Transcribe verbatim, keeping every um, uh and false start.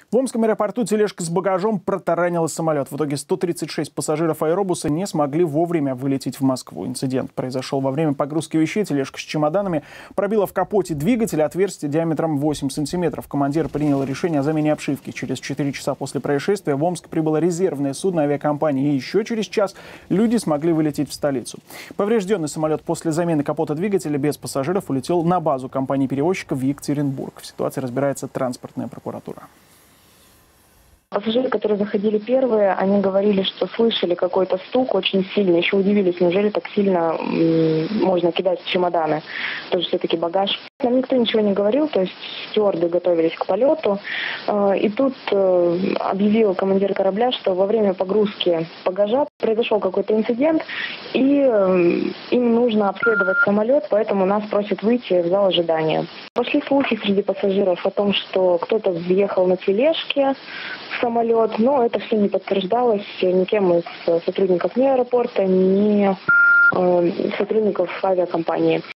В Омском аэропорту тележка с багажом протаранила самолет. В итоге сто тридцать шесть пассажиров аэробуса не смогли вовремя вылететь в Москву. Инцидент произошел во время погрузки вещей. Тележка с чемоданами пробила в капоте двигателя отверстие диаметром восемь сантиметров. Командир принял решение о замене обшивки. Через четыре часа после происшествия в Омск прибыло резервное судно авиакомпании. И еще через час люди смогли вылететь в столицу. Поврежденный самолет после замены капота двигателя без пассажиров улетел на базу компании-перевозчика в Екатеринбург. В ситуации разбирается транспортная прокуратура. Пассажиры, которые заходили первые, они говорили, что слышали какой-то стук очень сильно. Еще удивились, неужели так сильно можно кидать чемоданы. Тоже все-таки багаж. Нам никто ничего не говорил, то есть стюарды готовились к полету. И тут объявил командир корабля, что во время погрузки багажа произошел какой-то инцидент, и им нужно обследовать самолет, поэтому нас просят выйти в зал ожидания. Пошли слухи среди пассажиров о том, что кто-то въехал на тележке в самолет, но это все не подтверждалось никем из сотрудников ни аэропорта, ни сотрудников авиакомпании.